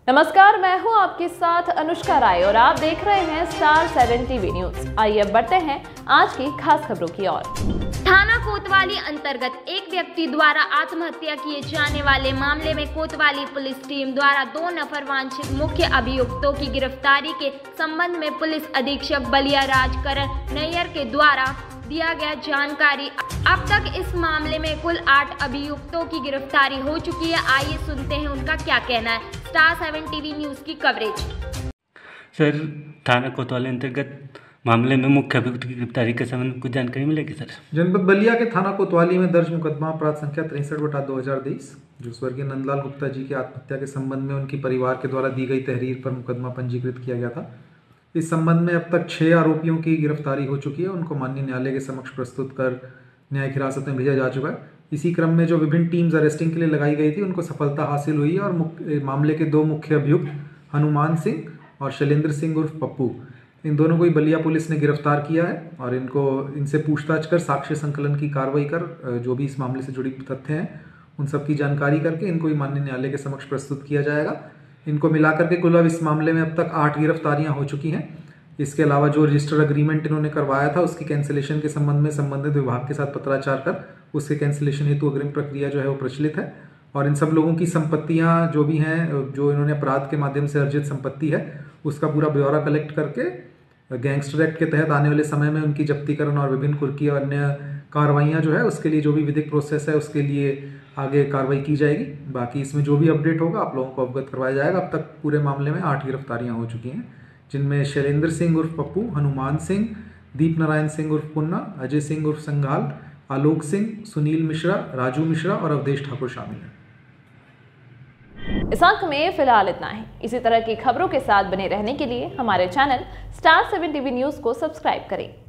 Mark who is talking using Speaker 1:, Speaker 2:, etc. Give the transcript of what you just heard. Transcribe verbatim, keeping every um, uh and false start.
Speaker 1: नमस्कार, मैं हूं आपके साथ अनुष्का राय और आप देख रहे हैं स्टार सेवन टीवी न्यूज। आइए अब बढ़ते हैं आज की खास खबरों की ओर।
Speaker 2: थाना कोतवाली अंतर्गत एक व्यक्ति द्वारा आत्महत्या किए जाने वाले मामले में कोतवाली पुलिस टीम द्वारा दो नफर वांछित मुख्य अभियुक्तों की गिरफ्तारी के संबंध में पुलिस अधीक्षक बलिया राजकरण नैयर के द्वारा दिया गया जानकारी। अब तक इस मामले में कुल आठ अभियुक्तों की गिरफ्तारी हो चुकी है। आइए सुनते हैं उनका क्या कहना है। स्टार सेवन टीवी न्यूज की कवरेज।
Speaker 3: सर, थाना कोतवाली अंतर्गत मामले में मुख्य अभियुक्त की गिरफ्तारी के संबंध में कुछ जानकारी मिलेगी सर?
Speaker 4: जनपद बलिया के थाना कोतवाली में दर्ज मुकदमा अपराध संख्या तिरसठ बटा दो हजार तेईस जो स्वर्गीय नंदलाल गुप्ता जी की आत्महत्या के संबंध में उनकी परिवार के द्वारा दी गई तहरीर पर मुकदमा पंजीकृत किया गया था। इस संबंध में अब तक छह आरोपियों की गिरफ्तारी हो चुकी है। उनको माननीय न्यायालय के समक्ष प्रस्तुत कर न्यायिक हिरासत में भेजा जा चुका है। इसी क्रम में जो विभिन्न टीम्स अरेस्टिंग के लिए लगाई गई थी उनको सफलता हासिल हुई है और मामले के दो मुख्य अभियुक्त हनुमान सिंह और शैलेंद्र सिंह उर्फ पप्पू, इन दोनों को ही बलिया पुलिस ने गिरफ्तार किया है और इनको इनसे पूछताछ कर साक्ष्य संकलन की कार्रवाई कर जो भी इस मामले से जुड़ी तथ्य हैं उन सब की जानकारी करके इनको ही माननीय न्यायालय के समक्ष प्रस्तुत किया जाएगा। इनको मिलाकर के कुल अब इस मामले में अब तक आठ गिरफ्तारियां हो चुकी हैं। इसके अलावा जो रजिस्टर्ड अग्रीमेंट इन्होंने करवाया था उसकी कैंसिलेशन के संबंध में संबंधित विभाग के साथ पत्राचार कर उसके कैंसिलेशन हेतु अग्रिम प्रक्रिया जो है वो प्रचलित है और इन सब लोगों की संपत्तियां जो भी हैं, जो इन्होंने अपराध के माध्यम से अर्जित संपत्ति है उसका पूरा ब्यौरा कलेक्ट करके गैंगस्टर एक्ट के तहत आने वाले समय में उनकी जब्तीकरण और विभिन्न कुर्की और अन्य कार्रवाइयाँ जो है उसके लिए जो भी विधिक प्रोसेस है उसके लिए आगे कार्रवाई की जाएगी। बाकी इसमें जो भी अपडेट होगा आप लोगों को अवगत करवाया जाएगा। अब तक पूरे मामले में आठ गिरफ्तारियां हो चुकी हैं, जिनमें शैलेंद्र सिंह उर्फ पप्पू, हनुमान सिंह, दीप नारायण सिंह उर्फ पुन्ना, अजय सिंह उर्फ संघाल, आलोक सिंह, सुनील मिश्रा, राजू मिश्रा और अवधेश ठाकुर शामिल हैं।
Speaker 1: इस अंक में फिलहाल इतना ही। इसी तरह की खबरों के साथ बने रहने के लिए हमारे channel Star Seven TV news को सब्सक्राइब करें।